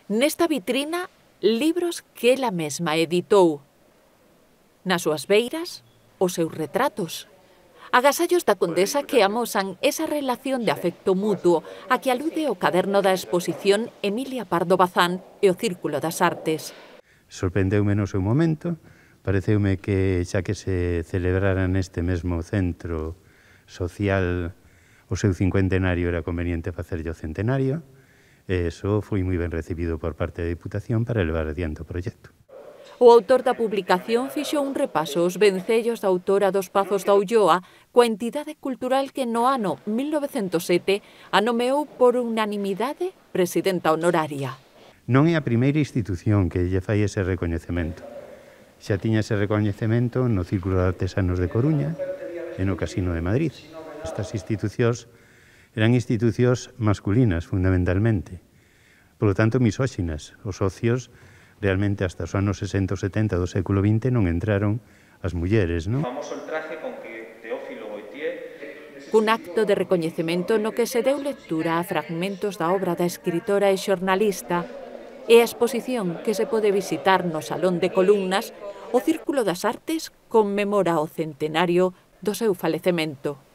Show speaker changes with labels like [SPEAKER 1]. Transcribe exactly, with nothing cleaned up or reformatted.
[SPEAKER 1] Nesta vitrina, libros que ela mesma editou. Nas súas beiras, os seus retratos. Agasallos da condesa que amosan esa relación de afecto mutuo a que alude o caderno da exposición Emilia Pardo Bazán e o Círculo das Artes.
[SPEAKER 2] Sorprendeume no seu momento, pareceume que xa que se celebrara neste mesmo centro social o seu cincuentenario era conveniente facerlle o centenario, e iso foi moi ben recibido por parte da Diputación para levar adiante o proxecto.
[SPEAKER 1] O autor da publicación fixo un repaso aos vencellos da autora dos Pazos da Ulloa coa entidade cultural que no ano mil novecentos sete a nomeou por unanimidade presidenta honoraria.
[SPEAKER 2] Non é a primeira institución que lle fai ese recoñecemento. Xa tiña ese recoñecemento no Círculo de Artesanos de Coruña e no Casino de Madrid. Estas institucións eran institucións masculinas, fundamentalmente. Por lo tanto, misóxinas. Os socios, realmente, hasta os anos sesenta ou setenta do século vinte non entraron as mulleres, non?
[SPEAKER 1] Cun acto de recoñecemento no que se deu lectura a fragmentos da obra da escritora e xornalista e a exposición que se pode visitar no Salón de Columnas, o Círculo das Artes conmemora o centenario do seu falecemento.